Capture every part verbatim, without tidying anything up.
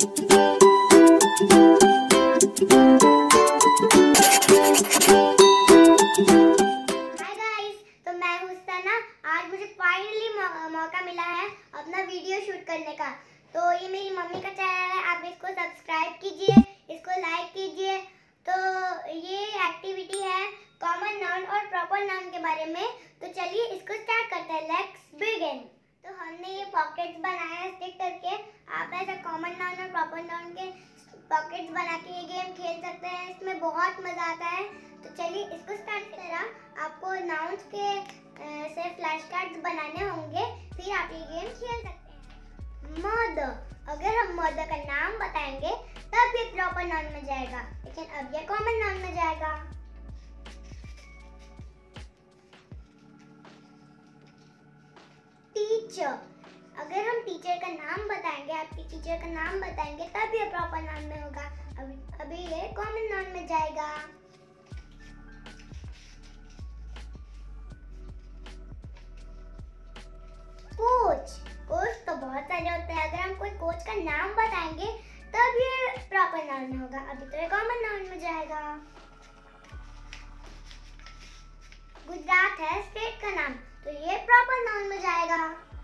आज मुझे फाइनली मौका मिला है अपना वीडियो शूट करने का। तो ये मेरी मम्मी का चैनल है, आप इसको सब्सक्राइब कीजिए, इसको लाइक कीजिए। तो ये एक्टिविटी है कॉमन नाउन और प्रॉपर नाउन के बारे में। तो चलिए इसको स्टार्ट करते हैं, लेट्स बिगिन। तो हमने ये पॉकेट्स बनाया है स्टिक करके। आप ऐसा कॉमन नाउन और प्रॉपर नाउन के पॉकेट्स बना के ये गेम खेल सकते हैं, इसमें बहुत मजा आता है। तो चलिए इसको स्टार्ट करें। आपको नाउन्स के से फ्लैश कार्ड्स बनाने होंगे, फिर आप ये गेम खेल सकते हैं। मदर, अगर हम मदर का नाम बताएंगे तब ये प्रॉपर नाउन में जाएगा, लेकिन अब ये कॉमन नाउन में जाएगा। टीचर, अगर हम टीचर का नाम बताएंगे, आपकी टीचर का नाम बताएंगे तब ये प्रॉपर नाउन में होगा, अभी अभी ये कॉमन नाउन में जाएगा। कोच, कोच तो बहुत सारे होते हैं। अगर हम कोई कोच का नाम बताएंगे तब ये प्रॉपर नाउन में होगा, अभी तो ये कॉमन नाउन में जाएगा। गुजरात है स्टेट का नाम, तो ये प्रॉपर नाउन में जाएगा।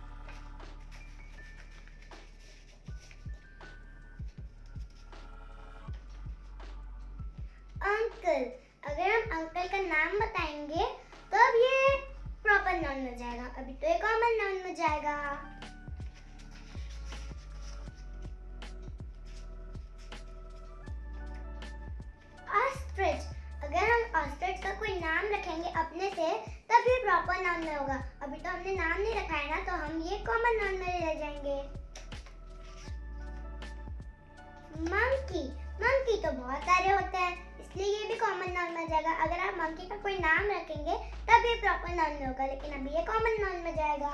अंकल, अगर हम अंकल का नाम बताएंगे तब ये प्रॉपर नाउन में जाएगा, अभी तो ये कॉमन नाउन में जाएगा। ऑस्ट्रिच, अगर हम ऑस्ट्रिच का कोई नाम रखेंगे अपने से तब ये प्रॉपर नाउन में होगा, अभी तो हमने नाम नहीं रखा है ना, तो हम ये कॉमन नाउन में ले जाएंगे। मंकी, मंकी तो बहुत सारे होते हैं, इसलिए ये भी कॉमन नाउन में जाएगा। अगर आप मंकी का कोई नाम रखेंगे तब ये प्रॉपर नाउन में होगा, लेकिन अभी ये कॉमन नाउन में जाएगा।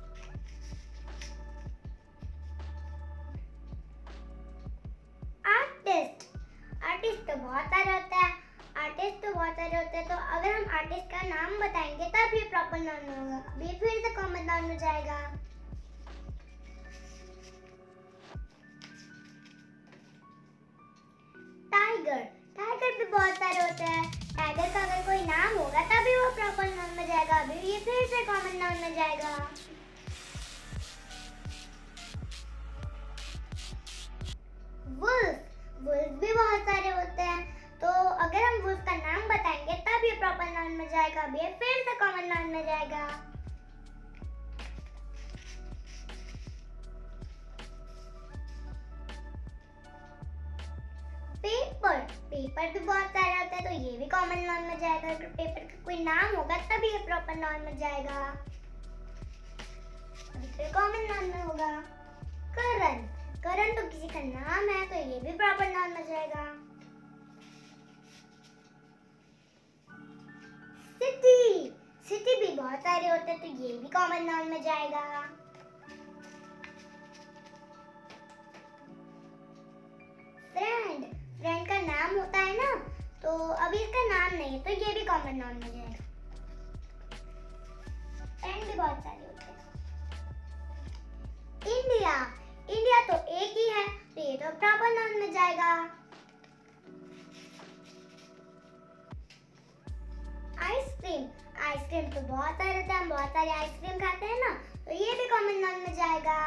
आर्टिस्ट, आर्टिस्ट तो बहुत सारे होते हैं, आर्टिस्ट तो बहुत सारे होते हैं। तो अगर हम आर्टिस्ट का नाम बताएंगे तब ये प्रॉपर नाउन में होगा, अभी फिर से कॉमन नाउन में जाएगा। टाइगर, टाइगर भी बहुत सारे होते हैं। टाइगर का अगर कोई नाम होगा तभी वो प्रॉपर नाउन में जाएगा, अभी ये फिर से कॉमन नाउन में जाएगा। वुल्फ, वुल्फ भी बहुत सारे होते हैं। तो अगर हम वुल्फ का नाम बताएंगे तब ये प्रॉपर नाउन में जाएगा, अभी ये फिर से कॉमन नाउन में जाएगा। पेपर, पेपर भी बहुत सारे होते हैं, तो ये भी कॉमन नाउन में जाएगा। अगर पेपर का कोई नाम होगा तभी ये प्रॉपर नाउन में जाएगा, अभी तो ये कॉमन नाउन में होगा। करण, करण तो किसी का नाम है, तो ये भी प्रॉपर नाउन में जाएगा। सिटी, सिटी भी बहुत सारे होते हैं, तो ये भी कॉमन नाउन में जाएगा। फ्रेंड, फ्रेंड का नाम होता है ना, तो अभी इसका नाम नहीं है, तो ये भी कॉमन नाउन में जाएगा। फ्रेंड भी बहुत सारे होते हैं। इंडिया, इंडिया तो एक ही है, तो ये तो प्रॉपर नाउन में जाएगा। आइसक्रीम, आइसक्रीम तो बहुत सारे होते हैं, हम बहुत सारे आइसक्रीम खाते हैं ना, तो ये भी कॉमन नाउन में जाएगा।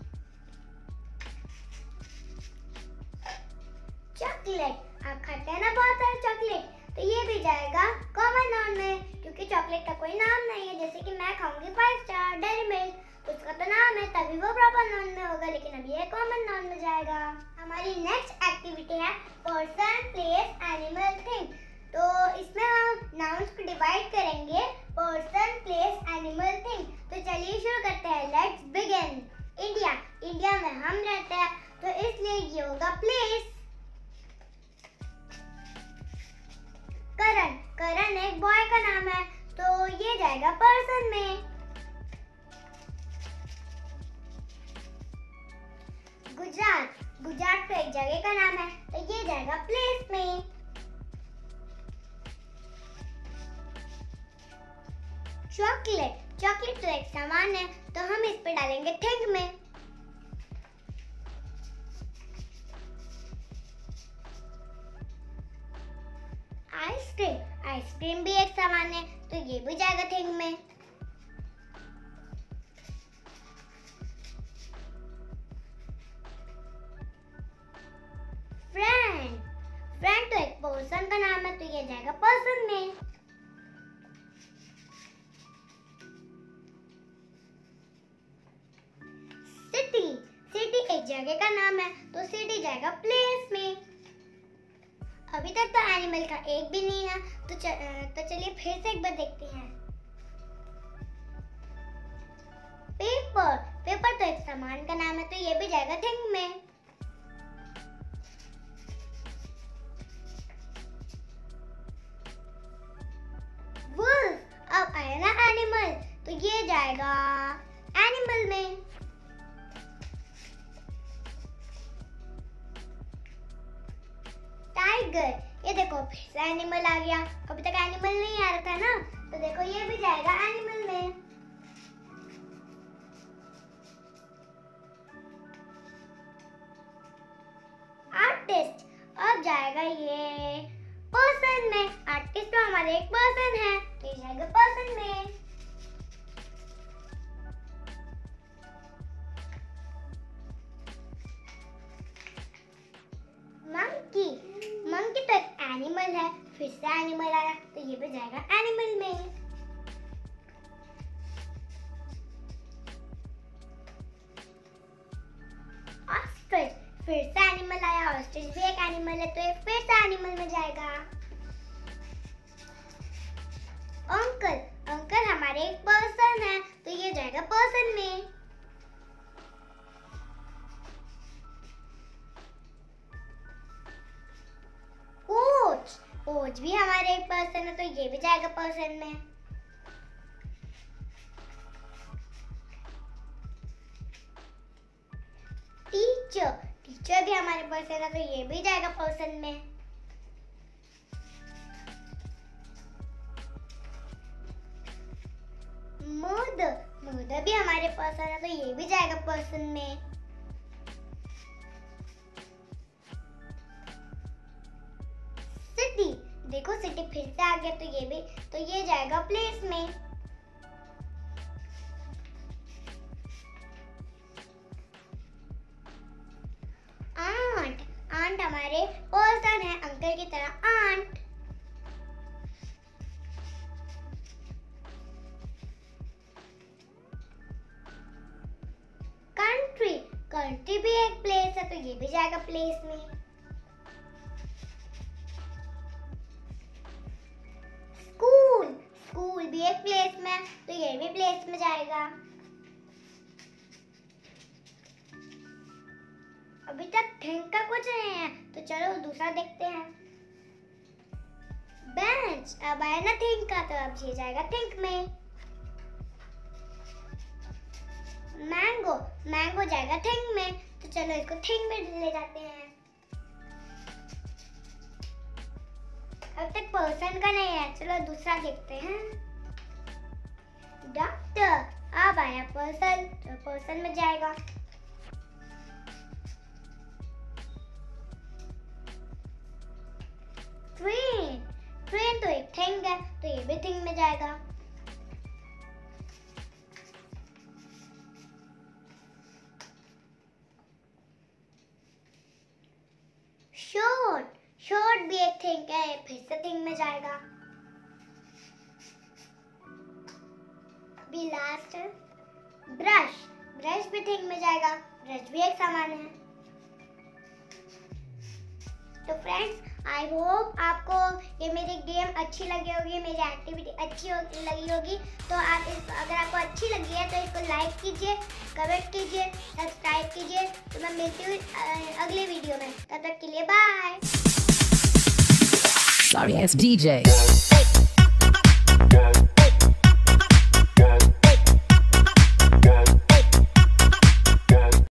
चॉकलेट, आप खाते हैं ना बहुत सारे चॉकलेट, तो ये भी जाएगा कॉमन नाउन में, क्योंकि चॉकलेट का कोई नाम नहीं है। जैसे कि मैं खाऊंगी फाइव स्टार डेयरी मिल्क, तो उसका तो नाम है, तभी वो प्रॉपर नाउन में होगा, लेकिन अब ये कॉमन नाउन में जाएगा। हमारी नेक्स्ट एक्टिविटी है पर्सन, प्लेस, एनिमल, थिंग। तो इसमें हम नाउन्स को डिवाइड करेंगे, पर्सन, प्लेस, एनिमल, थिंग। तो चलिए शुरू करते हैं, लेट्स बिगिन। इंडिया, इंडिया में हम रहते हैं, तो इसलिए ये होगा प्लेस। करण, करण एक बॉय का नाम है, तो ये जाएगा पर्सन में। गुजरात, गुजरात तो एक जगह का नाम है, तो ये जाएगा प्लेस में। चॉकलेट, चॉकलेट तो एक सामान है, तो हम इस पे डालेंगे थिंग में। आइसक्रीम आइसक्रीम भी एक सामान है, तो ये भी जाएगा थिंग में। फ्रेंड फ्रेंड तो एक पर्सन का नाम है, तो ये जाएगा पर्सन में। सिटी सिटी एक जगह का नाम है, तो सिटी जाएगा प्लेस में। अभी तक तो एनिमल का एक भी नहीं है, तो च, तो चलिए फिर से एक बार देखते हैं। पेपर पेपर तो एक सामान का नाम है, तो ये भी जाएगा थिंग में। वुल्फ अब आया ना एनिमल, तो ये जाएगा एनिमल में। टाइगर ये देखो फिर से एनिमल आ गया, अभी तक एनिमल नहीं आ रहा था ना, तो देखो ये भी जाएगा एनिमल में। आर्टिस्ट अब जाएगा ये पर्सन में। आर्टिस्ट तो हमारे एक पर्सन है, तो ये जाएगा पर्सन में। मंकी मंकी तो एक एनिमल है, फिर से एनिमल आया, तो ये भी जाएगा एनिमल में। ऑस्ट्रिच फिर से एनिमल आया, ऑस्ट्रिच भी एक एनिमल है, तो ये फिर से एनिमल में जाएगा। अंकल अंकल हमारे एक पर्सन है, तो ये जाएगा पर्सन में। कोच कोच भी हमारे एक पर्सन है, तो ये भी जाएगा पर्सन में। टीचर टीचर भी हमारे पर्सन है, तो ये भी जाएगा पर्सन में। मर्डर मर्डर भी हमारे पर्सन है, तो ये भी जाएगा पर्सन में। सिटी देखो सिटी फिर से आ गया, तो ये भी तो ये जाएगा प्लेस में। आंट आंट हमारे पर्सन है, अंकल की तरह आंट। कंट्री कंट्री भी एक प्लेस है, तो ये भी जाएगा प्लेस में। स्कूल स्कूल भी एक प्लेस में, तो ये भी प्लेस में जाएगा। अभी तक थिंक का कुछ नहीं है, तो चलो दूसरा देखते हैं। बेंच अब आया ना थिंक का, तो अब ये जाएगा थिंक में। मैंगो मैंगो जाएगा थिंक में, तो चलो इसको थिंक में ले जाते हैं। अब तक पर्सन का नहीं है, चलो दूसरा देखते हैं। डॉक्टर अब आया पर्सन, तो पर्सन में जाएगा। ट्रेन ट्रेन तो एक थिंग है, तो ये भी थिंग में जाएगा। शॉर्ट शॉर्ट भी एक थिंग है, फिर से थिंग में जाएगा। अभी लास्ट ब्रश ब्रश भी थिंग में जाएगा, ब्रश भी एक सामान है। तो फ्रेंड्स आई होप आपको ये मेरी गेम अच्छी लगी होगी, मेरी एक्टिविटी अच्छी हो, लगी होगी। तो आप इस अगर आपको अच्छी लगी है तो इसको लाइक कीजिए, कमेंट कीजिए, सब्सक्राइब कीजिए। तो मैं मिलती हूँ अगले वीडियो में, तब तक के लिए bye. Sorry, it's D J.